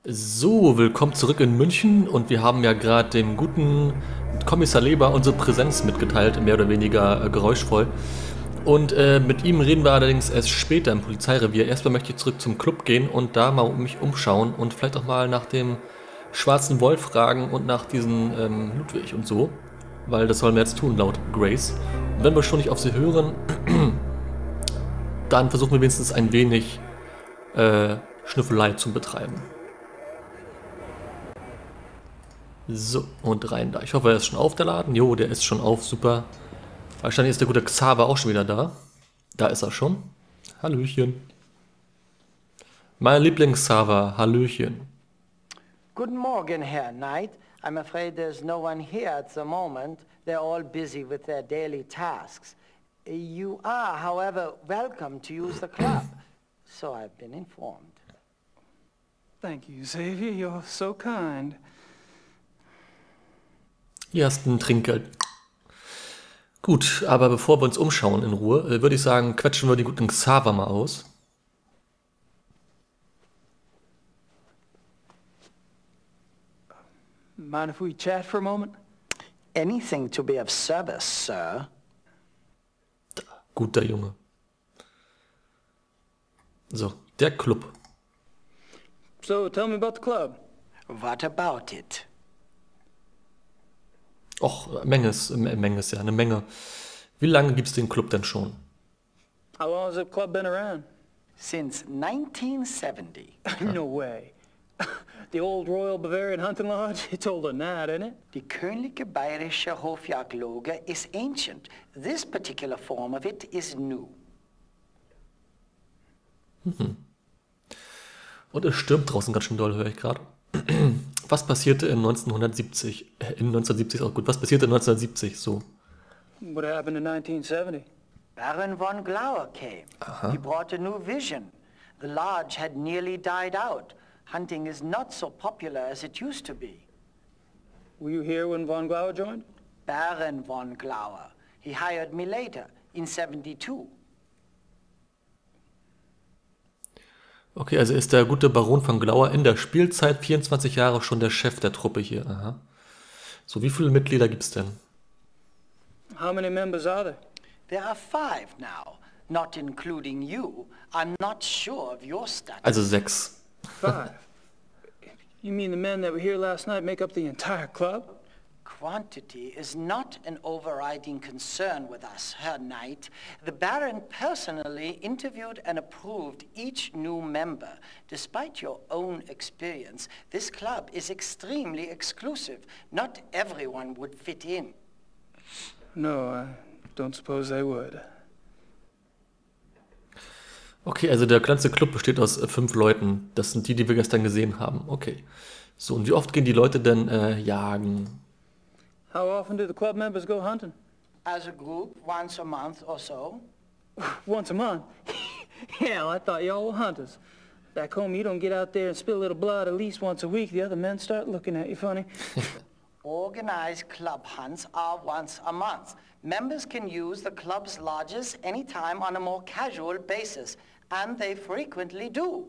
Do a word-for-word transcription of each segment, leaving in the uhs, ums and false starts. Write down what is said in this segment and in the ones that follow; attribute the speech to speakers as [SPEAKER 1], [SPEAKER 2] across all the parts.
[SPEAKER 1] So, willkommen zurück in München und wir haben ja gerade dem guten Kommissar Leber unsere Präsenz mitgeteilt, mehr oder weniger äh, geräuschvoll. Und äh, mit ihm reden wir allerdings erst später im Polizeirevier. Erstmal möchte ich zurück zum Club gehen und da mal um mich umschauen und vielleicht auch mal nach dem schwarzen Wolf fragen und nach diesem ähm, Ludwig und so. Weil das sollen wir jetzt tun, laut Grace. Und wenn wir schon nicht auf sie hören, dann versuchen wir wenigstens ein wenig äh, Schnüffelei zu betreiben. So, und rein da. Ich hoffe, er ist schon auf, der Laden. Jo, der ist schon auf, super. Wahrscheinlich ist der gute Xaver auch schon wieder da. Da ist er schon. Hallöchen. Mein Lieblings-Xaver, Hallöchen.
[SPEAKER 2] Guten Morgen, Herr Knight. I'm afraid there's no one here at the moment. They're all busy with their daily tasks. You are, however, welcome to use the club. So I've been informed.
[SPEAKER 3] Thank you, Xavier. You're so kind.
[SPEAKER 1] Hier hast du ein Trinkgeld. Gut, aber bevor wir uns umschauen in Ruhe, äh, würde ich sagen, quetschen wir den guten Xaver mal aus.
[SPEAKER 3] Mind if we chat for a moment?
[SPEAKER 2] Anything to be of service, sir.
[SPEAKER 1] Guter Junge. So, der Club.
[SPEAKER 3] So, tell me about the club.
[SPEAKER 2] What about it?
[SPEAKER 1] Och, Menges, äh, Menges, ja, eine Menge. Wie lange gibt es den Club denn schon?
[SPEAKER 3] How long has the club been around?
[SPEAKER 2] Since nineteen seventy.
[SPEAKER 3] No way. The old Royal Bavarian Hunting Lodge? It's older than that, isn't it?
[SPEAKER 2] Die Königliche Bayerische Hofjagdloge is ancient. This particular form of it is new.
[SPEAKER 1] Mhm. Und es stürmt draußen ganz schön doll, höre ich gerade. Was passierte in neunzehnhundertsiebzig? Äh, in neunzehnhundertsiebzig ist auch gut. Was passierte in neunzehnhundertsiebzig? So.
[SPEAKER 3] What happened in nineteen seventy?
[SPEAKER 2] Baron von Glauer came.
[SPEAKER 1] Aha.
[SPEAKER 2] He brought a new vision. The lodge had nearly died out. Hunting is not so popular as it used to be.
[SPEAKER 3] Were you here when von Glauer joined?
[SPEAKER 2] Baron von Glauer. He hired me later, in seventy-two.
[SPEAKER 1] Okay, also ist der gute Baron von Glauer in der Spielzeit vierundzwanzig Jahre schon der Chef der Truppe hier. Aha. So, wie viele Mitglieder gibt's denn?
[SPEAKER 3] How many members are there?
[SPEAKER 2] There are five now, not including you. I'm not sure of your status.
[SPEAKER 1] Also sechs.
[SPEAKER 3] Five. You mean the men that were here last night make up the entire club?
[SPEAKER 2] Quantity is not an overriding concern with us, Herr Knight. The Baron personally interviewed and approved each new member. Despite your own experience, this club is extremely exclusive. Not everyone would fit in.
[SPEAKER 3] No, I don't suppose they would.
[SPEAKER 1] Okay, also der ganze Club besteht aus äh, fünf Leuten. Das sind die, die wir gestern gesehen haben. Okay. So, und wie oft gehen die Leute denn äh, jagen?
[SPEAKER 3] How often do the club members go hunting?
[SPEAKER 2] As a group, once a month or so.
[SPEAKER 3] Once a month? Hell, I thought y'all were hunters. Back home, you don't get out there and spill a little blood at least once a week. The other men start looking at you funny.
[SPEAKER 2] Organized club hunts are once a month. Members can use the club's lodges anytime on a more casual basis, and they frequently do.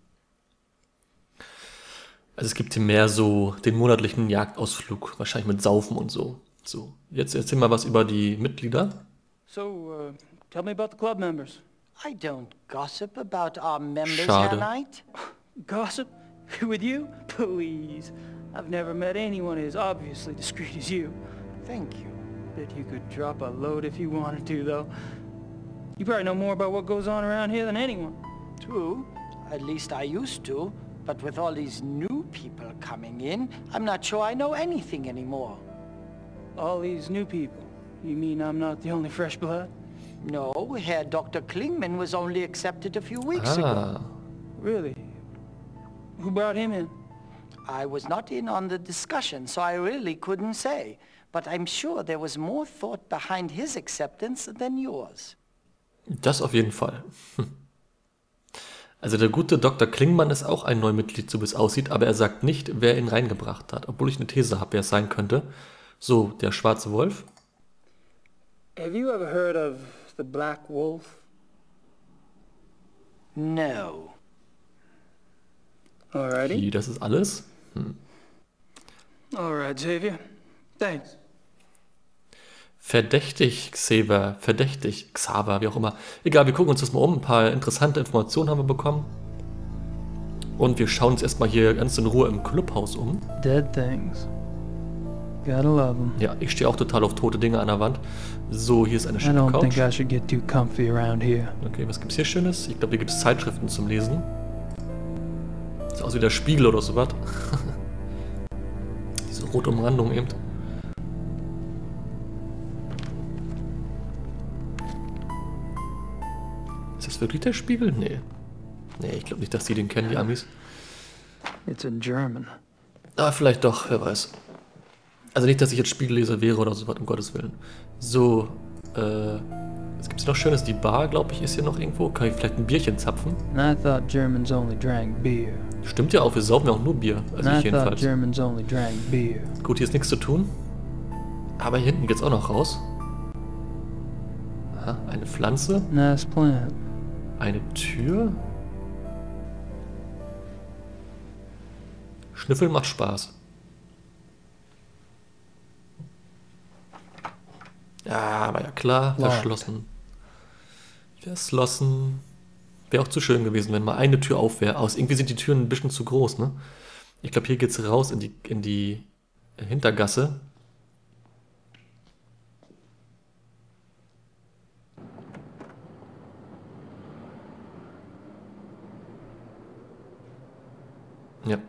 [SPEAKER 1] Also es gibt hier mehr so den monatlichen Jagdausflug, wahrscheinlich mit Saufen und so. So, jetzt erzähl mal was über die Mitglieder.
[SPEAKER 3] So, uh, tell me about the club members.
[SPEAKER 2] I don't gossip about our members,
[SPEAKER 1] Schade.
[SPEAKER 2] Herr Knight.
[SPEAKER 3] Gossip? With you? Please. I've never met anyone as obviously discreet as you.
[SPEAKER 2] Thank you.
[SPEAKER 3] Bet you could drop a load if you wanted to, though. You probably know more about what goes on around here than anyone.
[SPEAKER 2] True. At least I used to. But with all these new people coming in, I'm not sure I know anything anymore.
[SPEAKER 3] All these new people. You mean I'm not the only fresh blood?
[SPEAKER 2] No, Herr Doctor Klingman was only accepted a few weeks ago.
[SPEAKER 1] Ah,
[SPEAKER 3] Really? Who brought him in?
[SPEAKER 2] I was not in on the discussion, so I really couldn't say. But I'm sure there was more thought behind his acceptance than yours.
[SPEAKER 1] das auf jeden Fall. Hm. Also der gute Doktor Klingmann ist auch ein Neumitglied, so wie es aussieht, aber er sagt nicht, wer ihn reingebracht hat, obwohl ich eine These habe, wer es sein könnte. So, der schwarze Wolf.
[SPEAKER 3] Have you ever heard of the Black Wolf?
[SPEAKER 2] No.
[SPEAKER 3] Alrighty.
[SPEAKER 1] Wie, das ist alles? Hm.
[SPEAKER 3] Alright, Xavier. Thanks.
[SPEAKER 1] Verdächtig, Xaver, verdächtig, Xaver, wie auch immer. Egal, wir gucken uns das mal um. Ein paar interessante Informationen haben wir bekommen. Und wir schauen uns erstmal hier ganz in Ruhe im Clubhaus um.
[SPEAKER 3] Dead things. Gotta love them.
[SPEAKER 1] Ja, ich stehe auch total auf tote Dinge an der Wand. So, hier ist eine
[SPEAKER 3] I
[SPEAKER 1] schöne
[SPEAKER 3] don't think I
[SPEAKER 1] Couch.
[SPEAKER 3] should get too comfy around here.
[SPEAKER 1] Okay, was gibt's hier Schönes? Ich glaube, hier gibt es Zeitschriften zum Lesen. Sieht aus wie der Spiegel oder sowas. Diese rote Umrandung eben. Ist das wirklich der Spiegel? Nee. Nee, ich glaube nicht, dass die den kennen, die Amis.
[SPEAKER 3] It's in German.
[SPEAKER 1] Ah, vielleicht doch, wer weiß. Also nicht, dass ich jetzt Spiegelleser wäre oder sowas, um Gottes Willen. So, äh, was gibt's noch Schönes? Die Bar, glaube ich, ist hier noch irgendwo. Kann ich vielleicht ein Bierchen zapfen?
[SPEAKER 3] And I thought Germans only drank beer.
[SPEAKER 1] Stimmt ja auch, wir saufen ja auch nur Bier. Also
[SPEAKER 3] And
[SPEAKER 1] ich
[SPEAKER 3] I thought
[SPEAKER 1] jedenfalls.
[SPEAKER 3] Germans only drank beer.
[SPEAKER 1] Gut, hier ist nichts zu tun. Aber hier hinten geht's auch noch raus. Aha, eine Pflanze.
[SPEAKER 3] Nice plant.
[SPEAKER 1] Eine Tür. Schnüffeln macht Spaß. Ja, war ja klar.
[SPEAKER 3] Locked.
[SPEAKER 1] Verschlossen. Verschlossen. Wäre auch zu schön gewesen, wenn mal eine Tür auf wäre. Aus irgendwie sind die Türen ein bisschen zu groß, ne? Ich glaube, hier geht's raus in die, in die Hintergasse. Ja.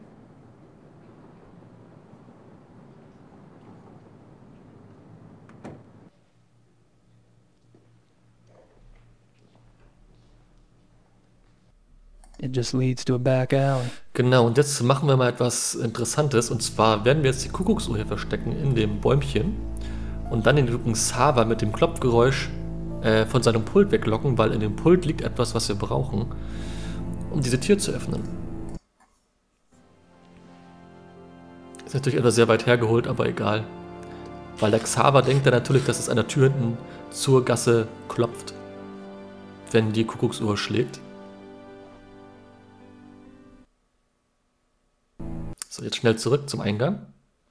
[SPEAKER 3] It just leads to a back alley.
[SPEAKER 1] Genau, und jetzt machen wir mal etwas Interessantes. Und zwar werden wir jetzt die Kuckucksuhr hier verstecken in dem Bäumchen. Und dann den guten Xaver mit dem Klopfgeräusch äh, von seinem Pult weglocken, weil in dem Pult liegt etwas, was wir brauchen, um diese Tür zu öffnen. Ist natürlich etwas sehr weit hergeholt, aber egal. Weil der Xaver denkt dann natürlich, dass es an der Tür hinten zur Gasse klopft, wenn die Kuckucksuhr schlägt. So, jetzt schnell zurück zum Eingang.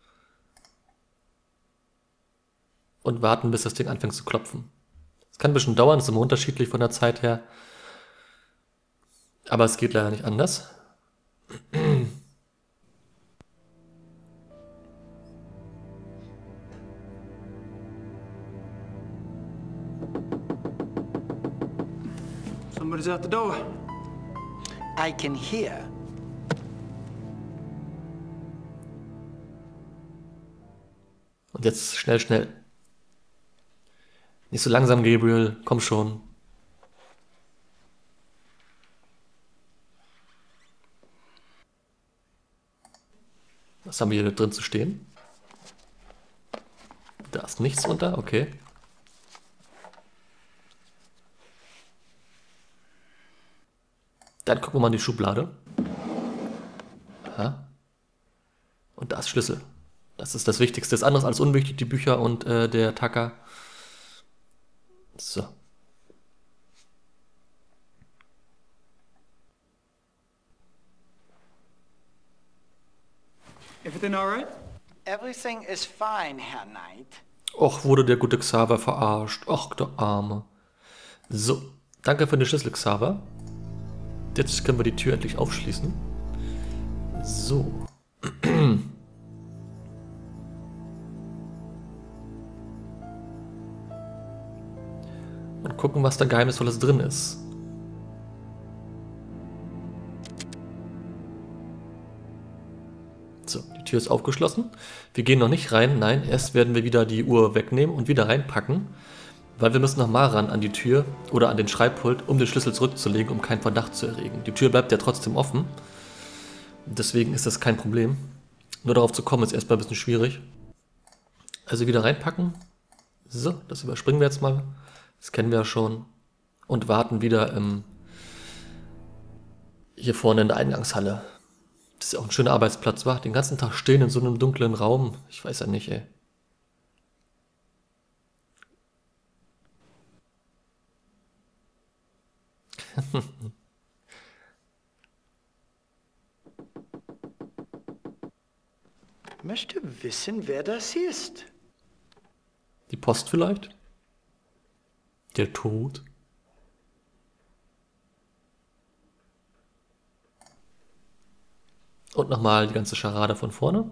[SPEAKER 1] Und warten, bis das Ding anfängt zu klopfen. Es kann ein bisschen dauern, ist immer unterschiedlich von der Zeit her. Aber es geht leider nicht anders.
[SPEAKER 3] Somebody's out the door.
[SPEAKER 2] I can hear.
[SPEAKER 1] Und jetzt schnell, schnell. Nicht so langsam, Gabriel. Komm schon. Was haben wir hier drin zu stehen? Da ist nichts unter, okay. Dann gucken wir mal in die Schublade. Aha. Und da ist Schlüssel. Das ist das Wichtigste. Das andere ist alles unwichtig, die Bücher und äh, der Tacker. So.
[SPEAKER 3] Everything all right?
[SPEAKER 2] Everything is fine, Herr Knight.
[SPEAKER 1] Och, wurde der gute Xaver verarscht. Och, der Arme. So, danke für den Schlüssel, Xaver. Jetzt können wir die Tür endlich aufschließen. So. Und gucken, was da Geheimnisvolles drin ist. So, die Tür ist aufgeschlossen. Wir gehen noch nicht rein. Nein, erst werden wir wieder die Uhr wegnehmen und wieder reinpacken. Weil wir müssen nochmal ran an die Tür oder an den Schreibpult, um den Schlüssel zurückzulegen, um keinen Verdacht zu erregen. Die Tür bleibt ja trotzdem offen. Deswegen ist das kein Problem. Nur darauf zu kommen ist erstmal ein bisschen schwierig. Also wieder reinpacken. So, das überspringen wir jetzt mal. Das kennen wir ja schon. Und warten wieder im, hier vorne in der Eingangshalle. Das ist ja auch ein schöner Arbeitsplatz, wa? Den ganzen Tag stehen in so einem dunklen Raum. Ich weiß ja nicht, ey.
[SPEAKER 2] möchte wissen, wer das ist.
[SPEAKER 1] Die Post vielleicht? Der Tod? Und nochmal die ganze Scharade von vorne.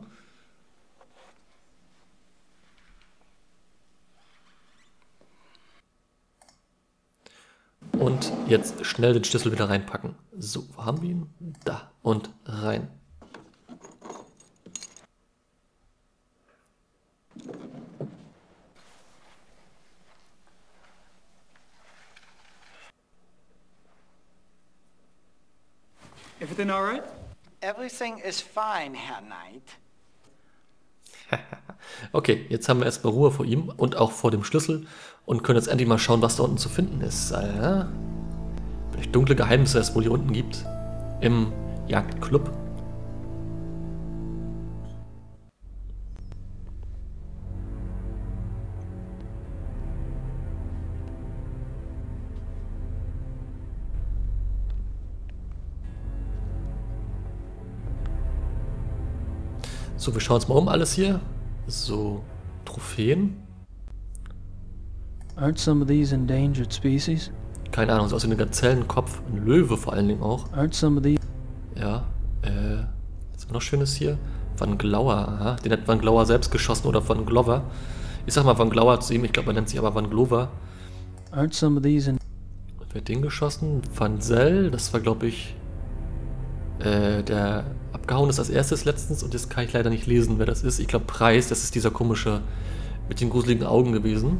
[SPEAKER 1] Und jetzt schnell den Schlüssel wieder reinpacken. So, wo haben wir ihn? Da. Und rein.
[SPEAKER 3] Everything all right?
[SPEAKER 2] Everything is fine, Herr Knight.
[SPEAKER 1] Okay, jetzt haben wir erstmal Ruhe vor ihm und auch vor dem Schlüssel und können jetzt endlich mal schauen, was da unten zu finden ist. Äh, vielleicht dunkle Geheimnisse, es wohl hier unten gibt. Im Jagdclub. So, wir schauen uns mal um alles hier. So, Trophäen.
[SPEAKER 3] Aren't some of these endangered species?
[SPEAKER 1] Keine Ahnung, so aus wie ein Gazellenkopf. Ein Löwe vor allen Dingen auch.
[SPEAKER 3] Aren't some of these...
[SPEAKER 1] Ja, äh, was haben wir noch Schönes hier? Van Glauer, aha. Den hat Van Glauer selbst geschossen oder Van Glover. Ich sag mal Van Glauer zu ihm, ich glaube, man nennt sich aber Van Glover.
[SPEAKER 3] Aren't some of these in...
[SPEAKER 1] Wer hat den geschossen? Van Zell, das war, glaube ich, äh, der abgehauen ist als erstes letztens und jetzt kann ich leider nicht lesen, wer das ist. Ich glaube, Preis, das ist dieser komische mit den gruseligen Augen gewesen.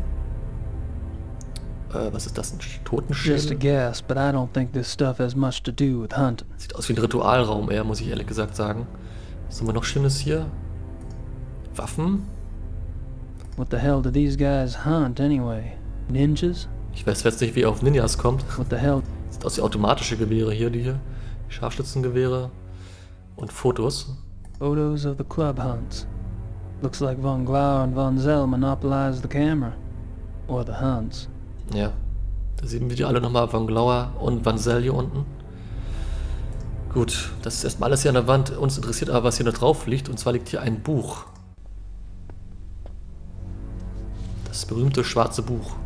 [SPEAKER 1] Äh, was ist das? Ein
[SPEAKER 3] Just a
[SPEAKER 1] Totenschädel?
[SPEAKER 3] guess, but I don't think this stuff has much to do with hunting.
[SPEAKER 1] Sieht aus wie ein Ritualraum eher, muss ich ehrlich gesagt sagen. Was haben wir noch Schönes hier? Waffen?
[SPEAKER 3] What the hell do these guys hunt anyway? Ninjas?
[SPEAKER 1] Ich weiß jetzt nicht, wie er auf Ninjas kommt.
[SPEAKER 3] What the hell?
[SPEAKER 1] Sieht aus wie automatische Gewehre hier, die hier. Scharfschützengewehre. Und Fotos.
[SPEAKER 3] Photos of the club hunts. Looks like Von Glauer and Von Zell monopolized the camera. Or the hunts.
[SPEAKER 1] Ja. Da sehen wir die alle nochmal. Van Glauer und Van Zell hier unten. Gut, das ist erstmal alles hier an der Wand. Uns interessiert aber, was hier noch drauf liegt. Und zwar liegt hier ein Buch. Das berühmte schwarze Buch.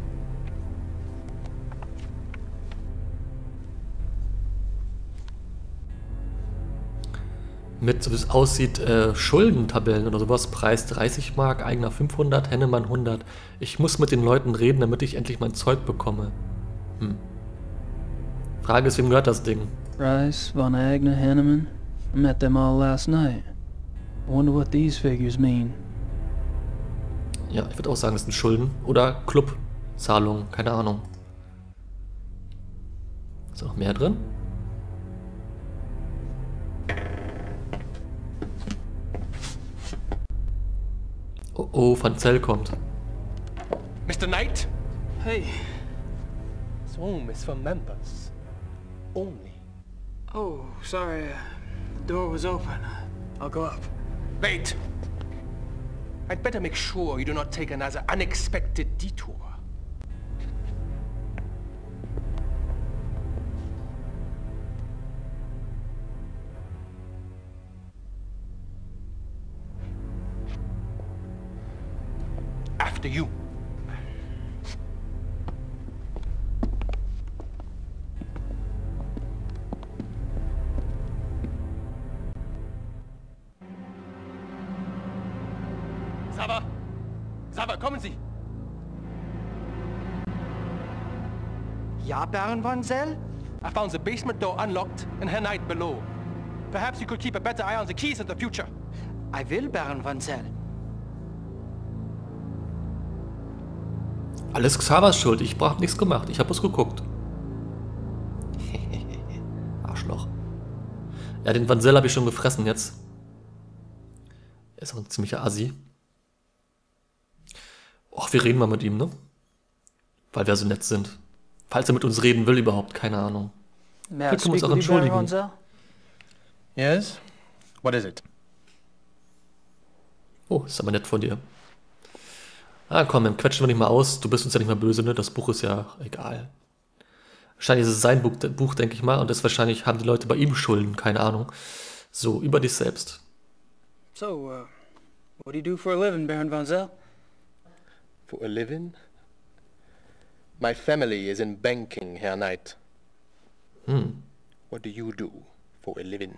[SPEAKER 1] Mit, so wie es aussieht, äh, Schuldentabellen oder sowas. Preis dreißig Mark, eigener fünfhundert, Hennemann hundert. Ich muss mit den Leuten reden, damit ich endlich mein Zeug bekomme. Hm. Frage ist, wem gehört das Ding?
[SPEAKER 3] Rice, Von Agner, Henneman. I met them all last night. I wonder what these figures mean.
[SPEAKER 1] Ja, ich würde auch sagen, das sind Schulden. Oder Clubzahlungen, keine Ahnung. Ist da noch mehr drin? Oh, oh, Van Zell kommt.
[SPEAKER 4] Mister Knight?
[SPEAKER 3] Hey.
[SPEAKER 4] This room is for members. Only.
[SPEAKER 3] Oh, sorry. uh, The door was open. I'll go up.
[SPEAKER 4] Wait! I'd better make sure you do not take another unexpected detour. After you. Sava! Sava, kommen Sie!
[SPEAKER 2] Ja, Baron Von Zell?
[SPEAKER 4] I found the basement door unlocked and Herr Knight below. Perhaps you could keep a better eye on the keys in the future.
[SPEAKER 2] I will, Baron Von Zell.
[SPEAKER 1] Alles Xavas Schuld, ich hab nichts gemacht, ich habe es geguckt. Arschloch. Ja, den Van Zell habe ich schon gefressen jetzt. Er ist auch ein ziemlicher Assi. Och, wir reden mal mit ihm, ne? Weil wir so nett sind. Falls er mit uns reden will überhaupt, keine Ahnung.
[SPEAKER 3] May I
[SPEAKER 1] Wir können uns
[SPEAKER 3] speak
[SPEAKER 1] auch
[SPEAKER 3] with you, Baron
[SPEAKER 1] entschuldigen.
[SPEAKER 3] Von Zell?
[SPEAKER 4] Yes? What is it?
[SPEAKER 1] Oh, ist aber nett von dir. Ah, komm, dann quetschen wir nicht mal aus. Du bist uns ja nicht mal böse, ne? Das Buch ist ja egal. Wahrscheinlich ist es sein Buch, Buch denke ich mal. Und das wahrscheinlich haben die Leute bei ihm Schulden, keine Ahnung. So, über dich selbst.
[SPEAKER 3] So, uh, What do you do for a living, Baron von Zell?
[SPEAKER 5] For a living? My family is in banking, Herr Knight.
[SPEAKER 1] Hm.
[SPEAKER 5] What do you do for a living?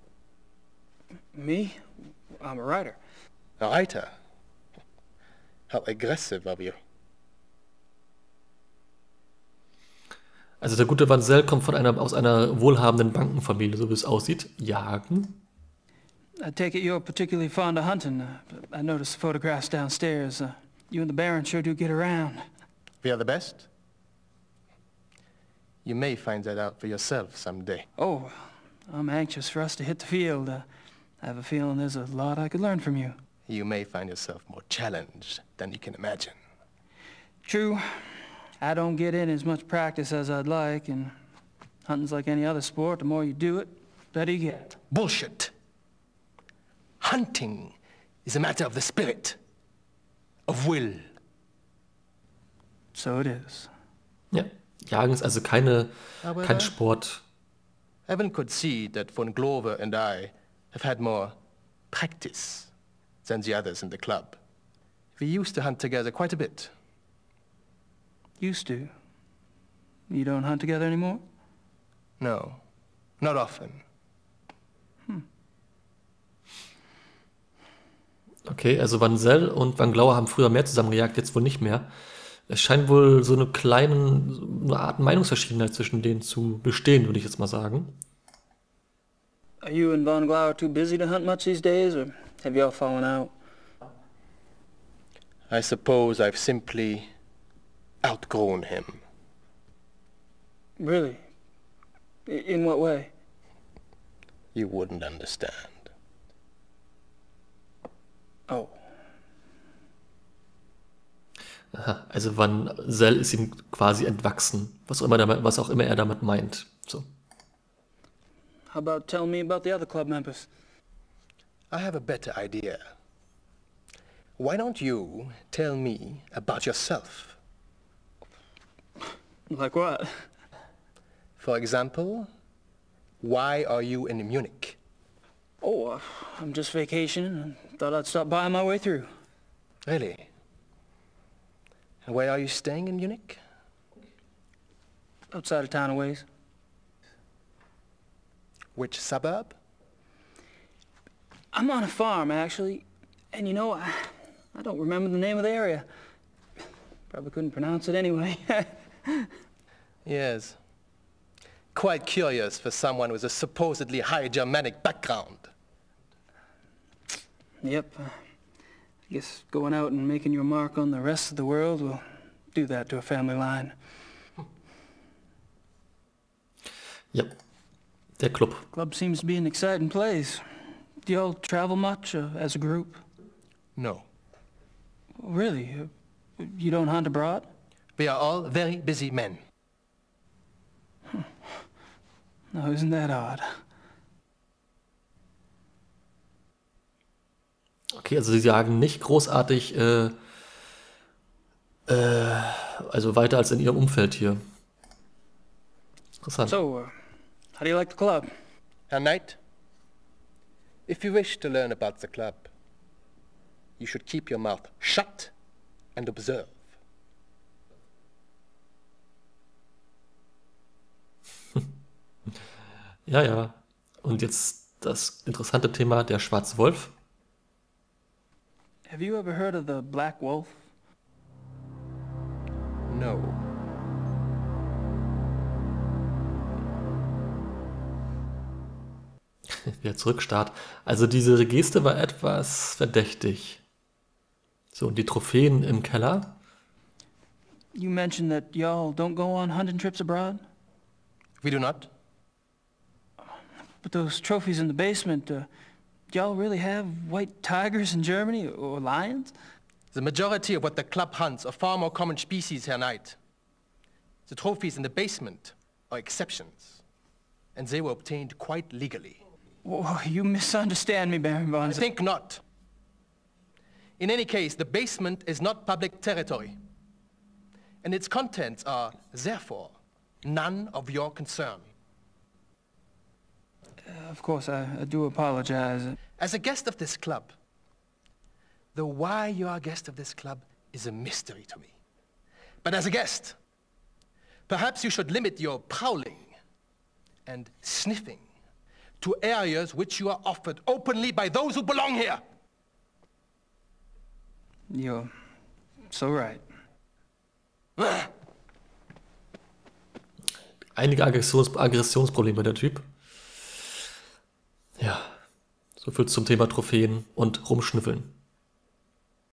[SPEAKER 3] Me? I'm a writer.
[SPEAKER 5] A writer? How aggressive of you.
[SPEAKER 1] Also der gute Van Zell kommt von einer, aus einer wohlhabenden Bankenfamilie, so wie es aussieht. Jagen?
[SPEAKER 3] I take it you're particularly fond of hunting. Uh, I noticed the photographs downstairs. Uh, you and the Baron sure do get around.
[SPEAKER 5] We are the best? You may find that out for yourself someday.
[SPEAKER 3] Oh, I'm anxious for us to hit the field. Uh, I have a feeling there's a lot I could learn from you.
[SPEAKER 5] You may find yourself more challenged than you can imagine.
[SPEAKER 3] True. I don't get in as much practice as I'd like, and hunting's like any other sport. The more you do it, the better you get.
[SPEAKER 5] Bullshit. Hunting is a matter of the spirit, of will.
[SPEAKER 3] So it is.
[SPEAKER 1] Ja, Jagen ist also keine,
[SPEAKER 5] Aber
[SPEAKER 1] kein Sport.
[SPEAKER 5] Evan could see that von Glover and I have had more practice than the others in the club. We used to hunt together quite a bit.
[SPEAKER 3] Used to. You don't hunt together anymore?
[SPEAKER 5] No, not often.
[SPEAKER 1] Okay, also Van Zell und Van Glauer haben früher mehr zusammen gejagt, jetzt wohl nicht mehr. Es scheint wohl so eine kleine, so eine Art Meinungsverschiedenheit zwischen denen zu bestehen, würde ich jetzt mal sagen.
[SPEAKER 3] Are you and Von Glauer too busy to hunt much these days, or have you all fallen out?
[SPEAKER 5] I suppose I've simply outgrown him.
[SPEAKER 3] Really? I- In what way?
[SPEAKER 5] You wouldn't understand.
[SPEAKER 3] Oh.
[SPEAKER 1] Aha, also Van Zell ist ihm quasi entwachsen, was auch immer, damit, was auch immer er damit meint. So.
[SPEAKER 3] How about telling me about the other club members?
[SPEAKER 5] I have a better idea. Why don't you tell me about yourself?
[SPEAKER 3] Like what?
[SPEAKER 5] For example, why are you in Munich?
[SPEAKER 3] Oh, uh, I'm just vacationing and thought I'd stop by on my way through.
[SPEAKER 5] Really? And where are you staying in Munich?
[SPEAKER 3] Outside of town a ways.
[SPEAKER 5] Which suburb?
[SPEAKER 3] I'm on a farm, actually. And you know, I, I don't remember the name of the area. Probably couldn't pronounce it anyway.
[SPEAKER 5] Yes. Quite curious for someone with a supposedly high Germanic background.
[SPEAKER 3] Yep. Uh, I guess going out and making your mark on the rest of the world will do that to a family line.
[SPEAKER 1] Ja, der Club.
[SPEAKER 3] Club seems to be an exciting place. Do y'all travel much uh, as a group?
[SPEAKER 5] No.
[SPEAKER 3] Really? Uh, you don't hunt abroad?
[SPEAKER 5] We are all very busy men.
[SPEAKER 3] No, isn't that odd?
[SPEAKER 1] Okay, also sie jagen nicht großartig, äh, äh, also weiter als in ihrem Umfeld hier. Interessant.
[SPEAKER 3] So, uh, how do you like the club?
[SPEAKER 5] Herr Knight, if you wish to learn about the club, you should keep your mouth shut and observe.
[SPEAKER 1] Ja, ja. Und jetzt das interessante Thema, der Schwarze Wolf.
[SPEAKER 3] Have you ever heard of the Black Wolf?
[SPEAKER 5] No.
[SPEAKER 1] Der Zurückstart. Also diese Geste war etwas verdächtig. So, und die Trophäen im Keller.
[SPEAKER 3] You mentioned that y'all don't go on hunting trips abroad?
[SPEAKER 5] We do not.
[SPEAKER 3] But those trophies in the basement, uh, y'all really have white tigers in Germany, or lions?
[SPEAKER 5] The majority of what the club hunts are far more common species, Herr Knight. The trophies in the basement are exceptions, and they were obtained quite legally.
[SPEAKER 3] Whoa, you misunderstand me, Baron von
[SPEAKER 5] I
[SPEAKER 3] Zell.
[SPEAKER 5] think not. In any case, the basement is not public territory, and its contents are, therefore, none of your concern.
[SPEAKER 3] Of course, I, I do apologize.
[SPEAKER 5] As a guest of this club, the why you are a guest of this club is a mystery to me. But as a guest, perhaps you should limit your prowling and sniffing to areas which you are offered openly by those who belong here.
[SPEAKER 3] You're so right.
[SPEAKER 1] Einige Aggressions Aggressionsprobleme, der Typ. Ja, so viel zum Thema Trophäen und Rumschnüffeln.